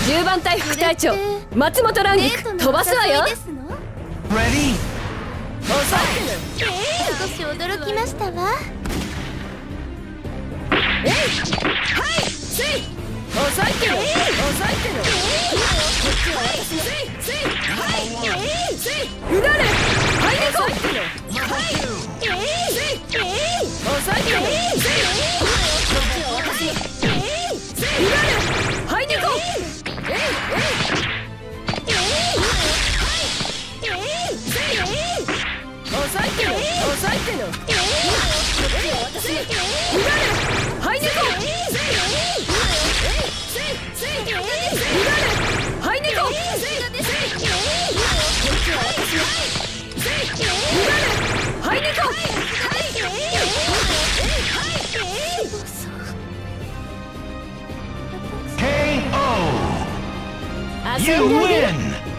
10番隊副隊長松本蘭菊飛ばすわよ。 Ready? 少し驚きましたわ。 抑えてろ抑えてろ。こっちは私のうなれはいでこ抑えてろ抑えてろ。こっちは私のうなれはいでこ抑えてろ抑えてろ。こっちは私のうなれはいでこはいでここっちは私のはいでこ You win!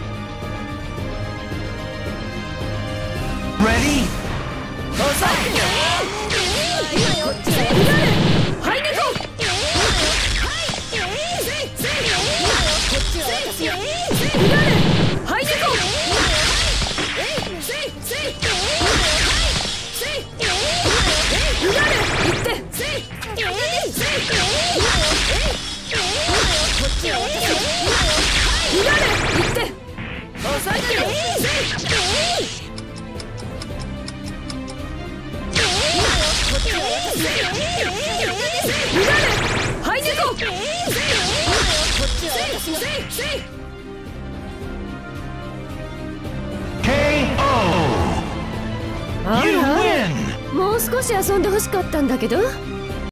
Ready? はいでこはいでこもう少し遊んでほしかったんだけど。